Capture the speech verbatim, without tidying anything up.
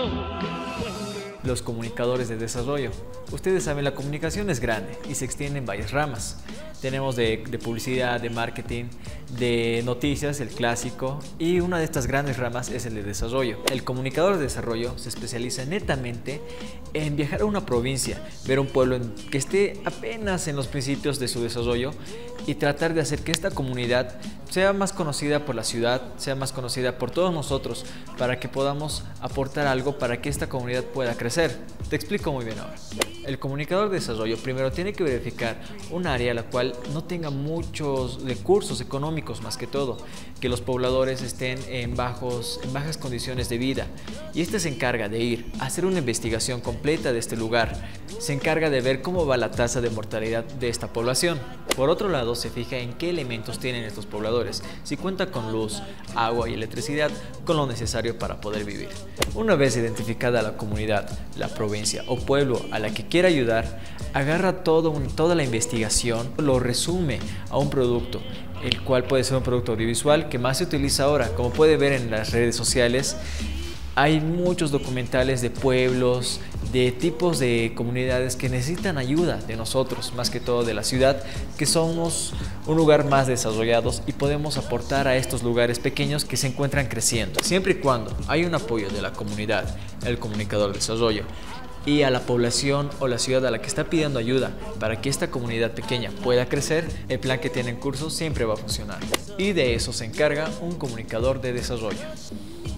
Los comunicadores de desarrollo. Ustedes saben, la comunicación es grande y se extiende en varias ramas. Tenemos de, de publicidad, de marketing, de noticias, el clásico, y una de estas grandes ramas es el de desarrollo. El comunicador de desarrollo se especializa netamente en viajar a una provincia, ver un pueblo en, que esté apenas en los principios de su desarrollo y tratar de hacer que esta comunidad sea más conocida por la ciudad, sea más conocida por todos nosotros, para que podamos aportar algo para que esta comunidad pueda crecer. Te explico muy bien ahora. El comunicador de desarrollo primero tiene que verificar un área la cual no tenga muchos recursos económicos, más que todo, que los pobladores estén en, bajos, en bajas condiciones de vida, y este se encarga de ir a hacer una investigación completa de este lugar, se encarga de ver cómo va la tasa de mortalidad de esta población. Por otro lado, se fija en qué elementos tienen estos pobladores, si cuenta con luz, agua y electricidad, con lo necesario para poder vivir. Una vez identificada la comunidad, la provincia o pueblo a la que quiere ayudar, agarra todo un, toda la investigación, lo resume a un producto, el cual puede ser un producto audiovisual que más se utiliza ahora. Como puede ver en las redes sociales, hay muchos documentales de pueblos, de tipos de comunidades que necesitan ayuda de nosotros, más que todo de la ciudad, que somos un lugar más desarrollados y podemos aportar a estos lugares pequeños que se encuentran creciendo. Siempre y cuando hay un apoyo de la comunidad, el comunicador de desarrollo, y a la población o la ciudad a la que está pidiendo ayuda para que esta comunidad pequeña pueda crecer, el plan que tiene en curso siempre va a funcionar. Y de eso se encarga un comunicador de desarrollo.